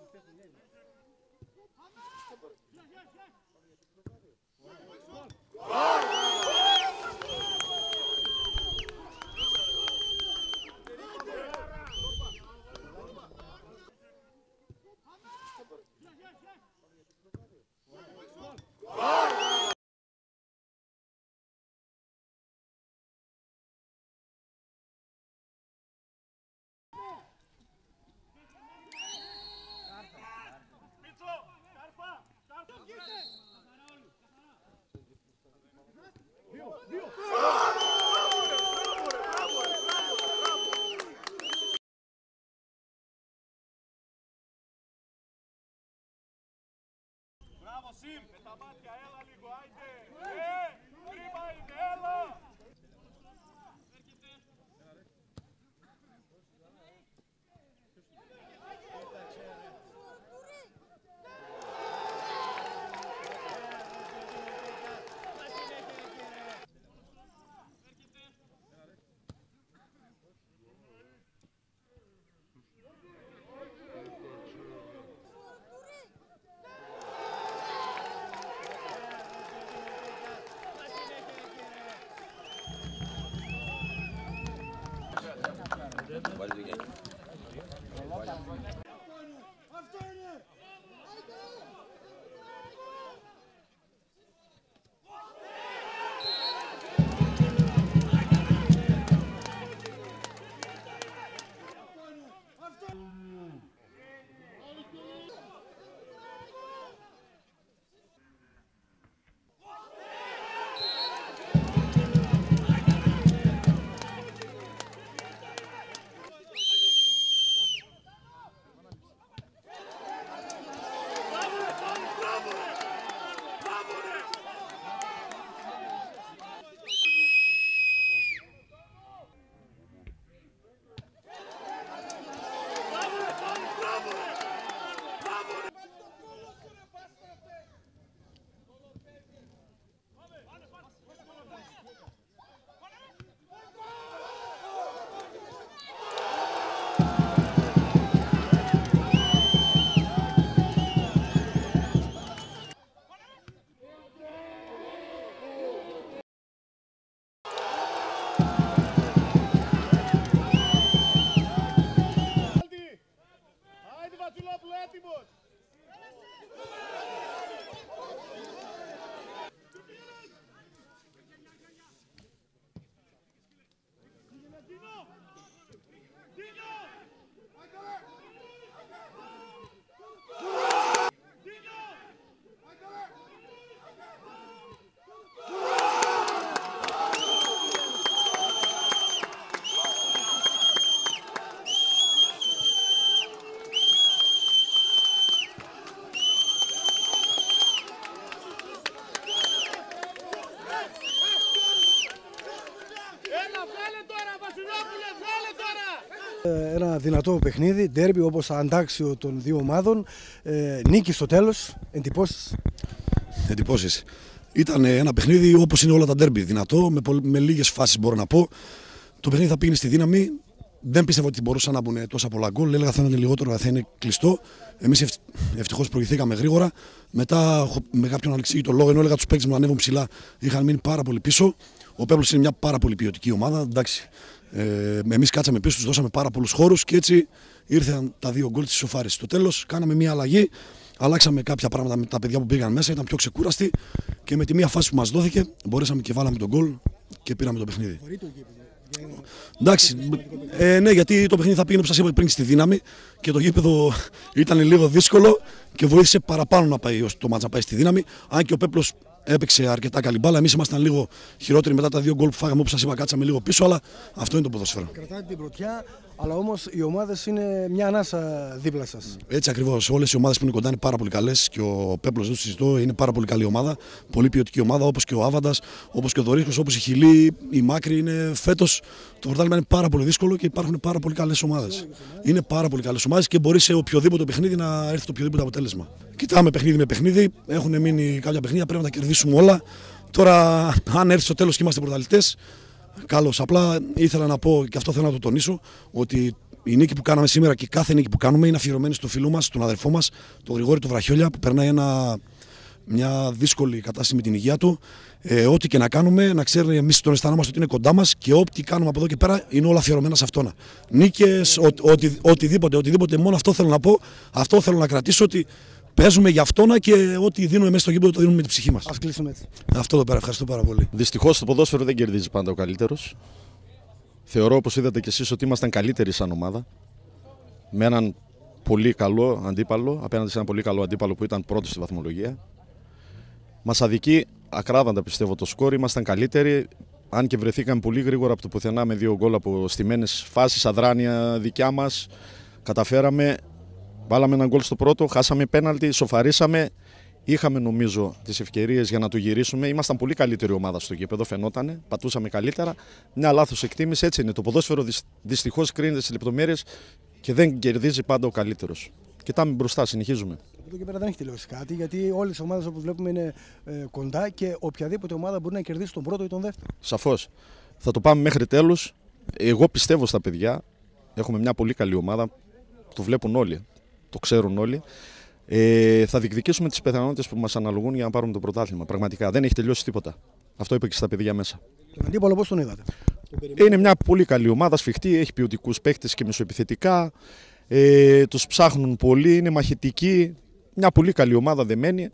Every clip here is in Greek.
Μπράβο Σιμ, με τα μάτια, έλα λίγο, άιντε! Κρίμα είναι, έλα! Ένα δυνατό παιχνίδι, ντέρμπι όπως αντάξιο των δύο ομάδων. Νίκη στο τέλος, εντυπώσεις. Εντυπώσεις. Ήταν ένα παιχνίδι όπως είναι όλα τα ντέρμπι. Δυνατό, με λίγες φάσεις μπορώ να πω. Το παιχνίδι θα πήγαινε στη δύναμη. Δεν πίστευα ότι μπορούσαν να μπουν τόσα πολλά γκολ. Έλεγα θα είναι λιγότερο, θα είναι κλειστό. Εμείς ευτυχώς προηγηθήκαμε γρήγορα. Μετά, με κάποιον ανεξήγητο λόγο, ενώ έλεγα τους παίκτες μου να ανέβουν ψηλά, είχαν μείνει πάρα πολύ πίσω. Ο Πέπλος είναι μια πάρα πολύ ποιοτική ομάδα. Εντάξει. Εμείς κάτσαμε πίσω, τους δώσαμε πάρα πολλούς χώρους και έτσι ήρθαν τα δύο γκολ της ισοφάρισης. Στο τέλος κάναμε μια αλλαγή, αλλάξαμε κάποια πράγματα με τα παιδιά που πήγαν μέσα, ήταν πιο ξεκούραστοι και με τη μία φάση που μας δόθηκε μπορέσαμε και βάλαμε τον γκολ και πήραμε το παιχνίδι. Εντάξει, ναι, γιατί το παιχνίδι θα πήγαινε, όπως σας είπα πριν, στη δύναμη και το γήπεδο ήταν λίγο δύσκολο και βοήθησε παραπάνω να πάει το μάτς να πάει στη δύναμη. Αν και ο Πέπλος έπαιξε αρκετά καλή μπάλα, εμείς ήμασταν λίγο χειρότεροι μετά τα δύο γκολ που φάγαμε, όπως σας είπα, κάτσαμε λίγο πίσω, αλλά αυτό είναι το ποδόσφαιρο. Κρατάτε την πρωτιά, αλλά όμως οι ομάδες είναι μια ανάσα δίπλα σας. Έτσι ακριβώς. Όλες οι ομάδες που είναι κοντά είναι πάρα πολύ καλές και ο Πέπλος, δεν το συζητώ, είναι πάρα πολύ καλή ομάδα. Πολύ ποιοτική ομάδα, όπως και ο Άβαντας, όπως και ο Δωρίκος, όπως η Χιλή, η Μάκρη. Είναι φέτος το πρωτάθλημα είναι πάρα πολύ δύσκολο και υπάρχουν πάρα πολύ καλές ομάδες. Είναι πάρα πολύ καλές ομάδες και μπορεί σε οποιοδήποτε παιχνίδι να έρθει το οποιοδήποτε αποτέλεσμα. Κοιτάμε παιχνίδι με παιχνίδι. Έχουν μείνει κάποια παιχνίδια, πρέπει να τα κερδίσουμε όλα. Τώρα, αν έρθει στο τέλος και είμαστε πρωταθλητές, καλώς. Απλά ήθελα να πω, και αυτό θέλω να το τονίσω, ότι η νίκη που κάναμε σήμερα και κάθε νίκη που κάνουμε είναι αφιερωμένη στο φίλο μας, τον αδερφό μας, τον Γρηγόρη του Βραχιόλια, που περνάει μια δύσκολη κατάσταση με την υγεία του. Ό,τι και να κάνουμε, να ξέρει, εμείς τον αισθανόμαστε ότι είναι κοντά μας και ό,τι κάνουμε από εδώ και πέρα είναι όλα αφιερωμένα σε αυτόν. Νίκες, οτιδήποτε, μόνο αυτό θέλω να πω, αυτό θέλω να κρατήσω, ότι παίζουμε για αυτόν και ό,τι δίνουμε μέσα στο γήπεδο το δίνουμε με την ψυχή μας. Ας κλείσουμε έτσι. Αυτό εδώ πέρα, ευχαριστώ πάρα πολύ. Δυστυχώς το ποδόσφαιρο δεν κερδίζει πάντα ο καλύτερος. Θεωρώ, όπως είδατε κι εσείς, ότι ήμασταν καλύτεροι σαν ομάδα. Με έναν πολύ καλό αντίπαλο, απέναντι σε έναν πολύ καλό αντίπαλο που ήταν πρώτος στη βαθμολογία. Μας αδικεί ακράδαντα, πιστεύω, το σκορ. Ήμασταν καλύτεροι. Αν και βρεθήκαμε πολύ γρήγορα από το πουθενά με 2 γκολ από στημένες φάσεις, αδράνεια δικιά μας. Καταφέραμε, βάλαμε ένα γκολ στο πρώτο, χάσαμε πέναλτι, σοφαρίσαμε. Είχαμε, νομίζω, τις ευκαιρίες για να το γυρίσουμε. Ήμασταν πολύ καλύτερη ομάδα στο γήπεδο, φαινότανε. Πατούσαμε καλύτερα. Μια λάθος εκτίμηση, έτσι είναι. Το ποδόσφαιρο δυστυχώς κρίνεται στις λεπτομέρειες και δεν κερδίζει πάντα ο καλύτερος. Κοιτάμε μπροστά, συνεχίζουμε. Από εδώ και πέρα δεν έχει τελειώσει κάτι, γιατί όλες οι ομάδες όπως βλέπουμε είναι κοντά και οποιαδήποτε ομάδα μπορεί να κερδίσει τον πρώτο ή τον δεύτερο. Σαφώς. Θα το πάμε μέχρι τέλους. Εγώ πιστεύω στα παιδιά. Έχουμε μια πολύ καλή ομάδα. Το βλέπουν όλοι. Το ξέρουν όλοι. Θα διεκδικήσουμε τις πιθανότητες που μας αναλογούν για να πάρουμε το πρωτάθλημα. Πραγματικά δεν έχει τελειώσει τίποτα. Αυτό είπα και στα παιδιά μέσα. Τον αντίπαλο πώς τον είδατε? Είναι μια πολύ καλή ομάδα, σφιχτή, έχει ποιοτικούς παίκτες και μεσοεπιθετικά. Τους ψάχνουν πολύ, είναι μαχητικοί. Μια πολύ καλή ομάδα δεμένη.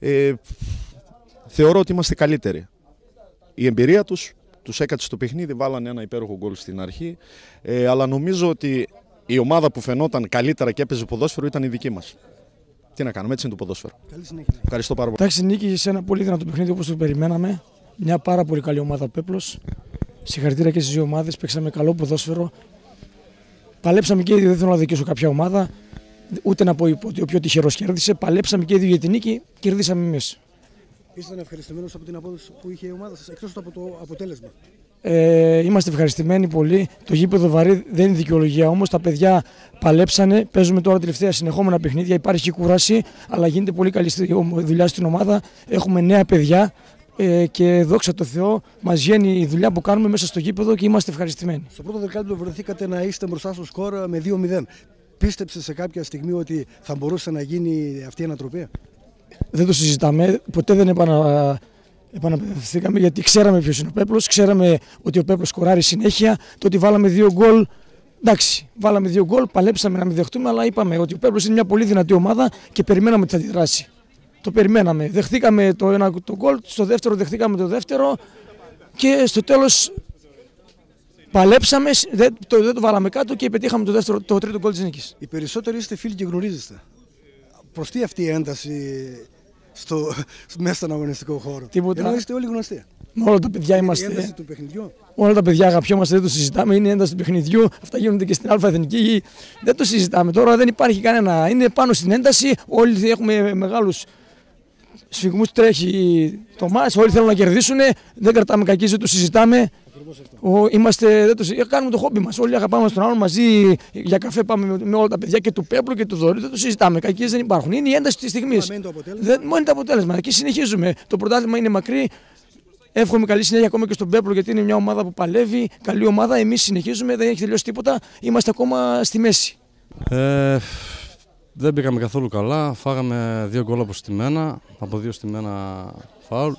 Θεωρώ ότι είμαστε καλύτεροι. Η εμπειρία τους έκατσε στο παιχνίδι, βάλανε ένα υπέροχο γκολ στην αρχή. Αλλά νομίζω ότι η ομάδα που φαινόταν καλύτερα και έπαιζε ποδόσφαιρο ήταν η δική μας. Τι να κάνουμε, έτσι είναι το ποδόσφαιρο. Καλή συνέχεια. Ευχαριστώ πάρα πολύ. Εντάξει, νίκη σε ένα πολύ δυνατό παιχνίδι όπως το περιμέναμε. Μια πάρα πολύ καλή ομάδα Πέπλος. Συγχαρητήρια και στις δύο ομάδες. Παίξαμε καλό ποδόσφαιρο. Παλέψαμε και οι δύο, δεν θέλω να δικήσω κάποια ομάδα. Ούτε να πω ότι ο πιο τυχερός κέρδισε. Παλέψαμε και οι δύο για την νίκη. Κερδίσαμε εμείς. Ήσασταν ευχαριστημένος από την απόδοση που είχε η ομάδα σας, εκτός από το αποτέλεσμα? Είμαστε ευχαριστημένοι πολύ. Το γήπεδο βαρύ δεν είναι δικαιολογία, όμως τα παιδιά παλέψανε. Παίζουμε τώρα τελευταία συνεχόμενα παιχνίδια. Υπάρχει κούραση, αλλά γίνεται πολύ καλή δουλειά στην ομάδα. Έχουμε νέα παιδιά και δόξα τω Θεώ μας βγαίνει η δουλειά που κάνουμε μέσα στο γήπεδο και είμαστε ευχαριστημένοι. Στο πρώτο δεκάλεπτο βρεθήκατε να είστε μπροστά στο σκορ με 2-0. Πίστεψε σε κάποια στιγμή ότι θα μπορούσε να γίνει αυτή η ανατροπή? Δεν το συζητάμε. Ποτέ δεν επαναπαιδευτήκαμε, γιατί ξέραμε ποιος είναι ο Πέπλος. Ξέραμε ότι ο Πέπλος σκοράρει συνέχεια. Το ότι βάλαμε 2 γκολ. Εντάξει, βάλαμε 2 γκολ, παλέψαμε να μην δεχτούμε, αλλά είπαμε ότι ο Πέπλος είναι μια πολύ δυνατή ομάδα και περιμέναμε ότι θα αντιδράσει. Το περιμέναμε. Δεχτήκαμε το ένα το γκολ, στο δεύτερο δεχτήκαμε το δεύτερο και στο τέλος παλέψαμε, δεν το βάλαμε κάτω και πετύχαμε το τρίτο γκολ της νίκης. Οι περισσότεροι είστε φίλοι και γνωρίζεστε. Προς τι αυτή η ένταση μέσα στον αγωνιστικό χώρο? Τίποτα. Ενώ είστε όλοι γνωστοί. Με όλα τα παιδιά είμαστε. Η ένταση του παιχνιδιού. Όλα τα παιδιά αγαπιόμαστε, δεν το συζητάμε. Είναι η ένταση του παιχνιδιού. Αυτά γίνονται και στην Α-Εθνική. Δεν το συζητάμε. Τώρα δεν υπάρχει κανένα. Είναι πάνω στην ένταση. Όλοι έχουμε μεγάλους σφιγμούς. Τρέχει το μάτς. Όλοι θέλουν να κερδίσουν. Δεν κρατάμε κακίες, δεν το συζητάμε. Κάνουμε το χόμπι μας. Όλοι αγαπάμε τον άλλον μαζί. Για καφέ πάμε με όλα τα παιδιά και του Πέπλου και του Δωρή. Δεν το συζητάμε. Κακίες δεν υπάρχουν. Είναι η ένταση της στιγμής. Μόνο είναι το αποτέλεσμα. Εκεί συνεχίζουμε. Το πρωτάθλημα είναι μακρύ. Εύχομαι καλή συνέχεια ακόμα και στον Πέπλο, γιατί είναι μια ομάδα που παλεύει. Καλή ομάδα. Εμείς συνεχίζουμε. Δεν έχει τελειώσει τίποτα. Είμαστε ακόμα στη μέση. Δεν πήγαμε καθόλου καλά. Φάγαμε 2 γκολ από 2 στημένα φάουλ.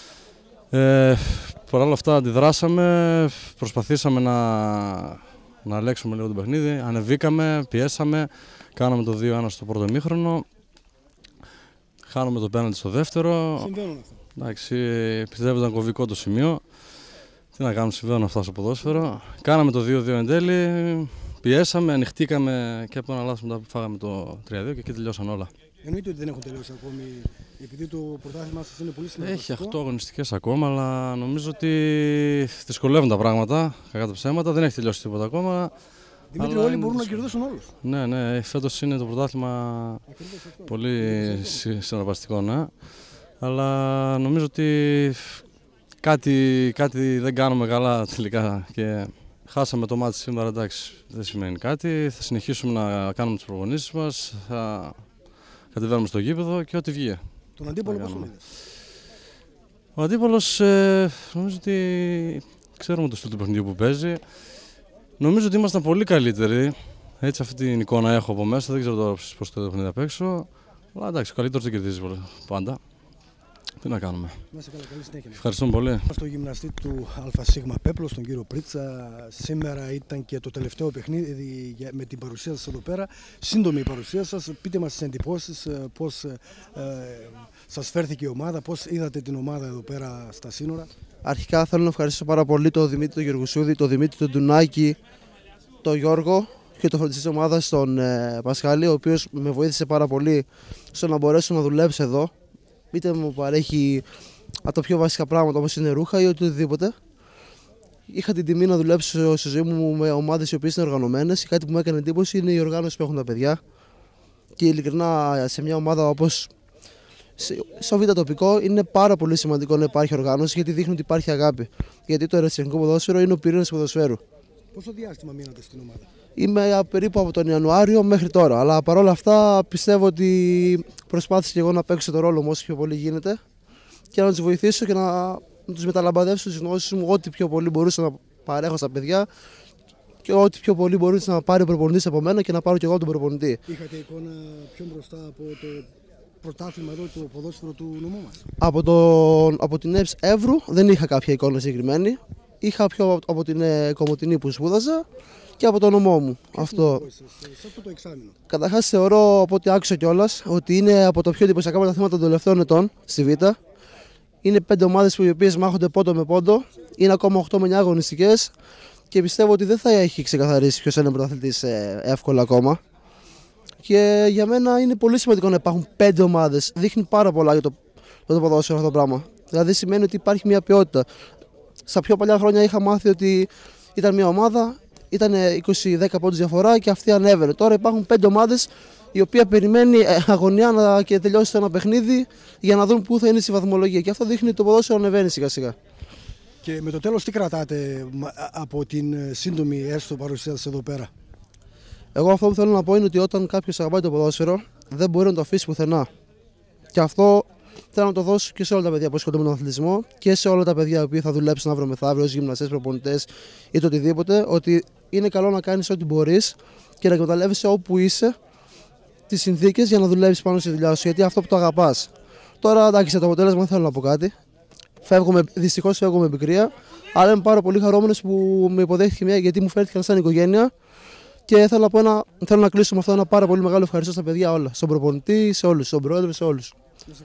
Παρ' όλα αυτά αντιδράσαμε, προσπαθήσαμε να αλλάξουμε λίγο το παιχνίδι, ανεβήκαμε, πιέσαμε, κάναμε το 2-1 στο πρώτο ημίχρονο, χάνουμε το πέναλτι στο δεύτερο. Συμβαίνουν αυτά. Εντάξει, πιστεύω ήταν κομβικό το σημείο. Τι να κάνουμε, συμβαίνουν αυτά στο ποδόσφαιρο. Κάναμε το 2-2 εν τέλει, πιέσαμε, ανοιχτήκαμε και από ένα λάθος μετά φάγαμε το 3-2 και εκεί τελειώσαν όλα. Εννοείται ότι δεν έχουν τελειώσει ακόμη, επειδή το πρωτάθλημα σας είναι πολύ σημαντικό. Έχει 8 αγωνιστικές ακόμα, αλλά νομίζω ότι δυσκολεύουν τα πράγματα, κακά τα ψέματα, δεν έχει τελειώσει τίποτα ακόμα. Δημήτρη, όλοι μπορούν να κερδίσουν όλους. Ναι, φέτος είναι το πρωτάθλημα πολύ συναρπαστικό, ναι. Αλλά νομίζω ότι κάτι δεν κάνουμε καλά τελικά και χάσαμε το μάτι σήμερα, εντάξει, δεν σημαίνει κάτι. Θα συνεχίσουμε να κάνουμε τις προπονήσεις μας, θα κατεβαίνουμε στο γήπεδο και ό,τι βγει. Τον αντίπαλο πώς τον είδες? Ο αντίπαλος νομίζω ότι ξέρουμε το στυλ του παιχνιδιού που παίζει. Νομίζω ότι ήμασταν πολύ καλύτεροι. Έτσι, αυτή την εικόνα έχω από μέσα. Δεν ξέρω τώρα πώς το παιχνίδι απ' έξω. Αλλά εντάξει, ο καλύτερος δεν κερδίζει πάντα. Τι να κάνουμε. Να σε καλά, καλή συνέχεια. Ευχαριστούμε πολύ. Στο γυμναστή του ΑΣ Πέπλος, τον κύριο Πρίτσα, σήμερα ήταν και το τελευταίο παιχνίδι με την παρουσία σας εδώ πέρα. Σύντομη η παρουσία σας. Πείτε μας τις εντυπώσεις, πώς σας φέρθηκε η ομάδα, πώς είδατε την ομάδα εδώ πέρα στα σύνορα. Αρχικά θέλω να ευχαριστήσω πάρα πολύ τον Δημήτρη τον Γεργουσούδη, τον Δημήτρη τον Ντουνάκη, τον Γιώργο και το φροντιστή της ομάδας τον Πασχάλη, ο οποίος με βοήθησε πάρα πολύ στο να μπορέσω να δουλέψω εδώ. Είτε μου παρέχει από τα πιο βασικά πράγματα όπως είναι ρούχα ή οτιδήποτε. Είχα την τιμή να δουλέψω στη ζωή μου με ομάδες οι οποίες είναι οργανωμένες. Κάτι που μου έκανε εντύπωση είναι η οργάνωση που έχουν τα παιδιά. Και ειλικρινά σε μια ομάδα όπως στο β' τοπικό είναι πάρα πολύ σημαντικό να υπάρχει οργάνωση, γιατί δείχνει ότι υπάρχει αγάπη. Γιατί το ερασιτεχνικό ποδόσφαιρο είναι ο πυρήνας του ποδοσφαίρου. Πόσο διάστημα μείνατε στην ομάδα? Είμαι περίπου από τον Ιανουάριο μέχρι τώρα. Αλλά παρόλα αυτά πιστεύω ότι προσπάθησα και εγώ να παίξω το ρόλο μου όσο πιο πολύ γίνεται και να τους βοηθήσω και να τους μεταλαμπαδεύσω τις γνώσεις μου, ό,τι πιο πολύ μπορούσα να παρέχω στα παιδιά και ό,τι πιο πολύ μπορούσε να πάρει ο προπονητής από μένα και να πάρω και εγώ τον προπονητή. Είχατε εικόνα πιο μπροστά από το πρωτάθλημα εδώ, το ποδόσφαιρο του νομού μας? Από την ΕΠΣ Εύρου δεν είχα κάποια εικόνα συγκεκριμένη. Είχα πιο από την Κομοτηνή που σπούδαζα και από το νομό μου. Αυτό. Σε αυτό το εξάμηνο. Καταρχάς θεωρώ, από ό,τι άκουσα κιόλας, ότι είναι από τα πιο εντυπωσιακά πρωταθλήματα των τελευταίων ετών στη Β'. Είναι 5 ομάδες οι οποίες μάχονται πόντο με πόντο. Είναι ακόμα 8 με 9 αγωνιστικές και πιστεύω ότι δεν θα έχει ξεκαθαρίσει ποιος είναι πρωταθλητής εύκολα ακόμα. Και για μένα είναι πολύ σημαντικό να υπάρχουν 5 ομάδες. Δείχνει πάρα πολλά για το ποδόσφαιρο αυτό το πράγμα. Δηλαδή σημαίνει ότι υπάρχει μια ποιότητα. Στα πιο παλιά χρόνια είχα μάθει ότι ήταν μια ομάδα, ήταν 20-10 πόντους διαφορά και αυτή ανέβαινε. Τώρα υπάρχουν 5 ομάδες η οποία περιμένει αγωνία να και τελειώσει ένα παιχνίδι για να δουν πού θα είναι στη βαθμολογία. Και αυτό δείχνει ότι το ποδόσφαιρο ανεβαίνει σιγά σιγά. Και με το τέλος τι κρατάτε από την σύντομη έστω παρουσία σας εδώ πέρα? Εγώ αυτό που θέλω να πω είναι ότι όταν κάποιος αγαπάει το ποδόσφαιρο δεν μπορεί να το αφήσει πουθενά. Και αυτό θέλω να το δώσω και σε όλα τα παιδιά που ασχολούνται με τον αθλητισμό και σε όλα τα παιδιά που θα δουλέψουν αύριο μεθαύριο ως γυμναστές, προπονητές ή το οτιδήποτε, ότι είναι καλό να κάνεις ό,τι μπορείς και να εκμεταλλεύεσαι όπου είσαι τις συνθήκες για να δουλεύεις πάνω στη δουλειά σου, γιατί αυτό που το αγαπάς. Τώρα εντάξει, το αποτέλεσμα δεν θέλω να πω κάτι. Δυστυχώς φεύγω με πικρία, αλλά είμαι πάρα πολύ χαρούμενος που με υποδέχτηκε γιατί μου φέρθηκαν σαν οικογένεια. Και θέλω να κλείσω με αυτό ένα πάρα πολύ μεγάλο ευχαριστώ στα παιδιά όλα. Στον προπονητή, σε όλους, στον πρόεδρο, σε όλους.